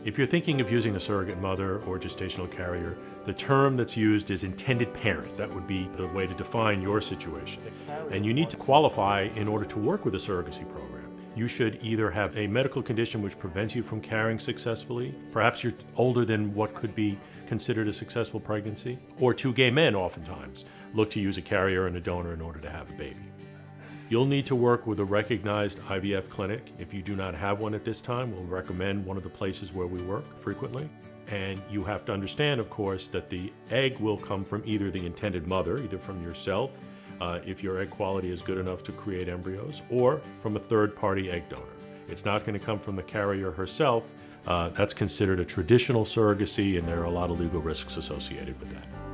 If you're thinking of using a surrogate mother or gestational carrier, the term that's used is intended parent. That would be the way to define your situation. And you need to qualify in order to work with a surrogacy program. You should either have a medical condition which prevents you from carrying successfully, perhaps you're older than what could be considered a successful pregnancy, or two gay men oftentimes look to use a carrier and a donor in order to have a baby. You'll need to work with a recognized IVF clinic. If you do not have one at this time, we'll recommend one of the places where we work frequently. And you have to understand, of course, that the egg will come from either the intended mother, either from yourself, if your egg quality is good enough to create embryos, or from a third-party egg donor. It's not going to come from the carrier herself. That's considered a traditional surrogacy, and there are a lot of legal risks associated with that.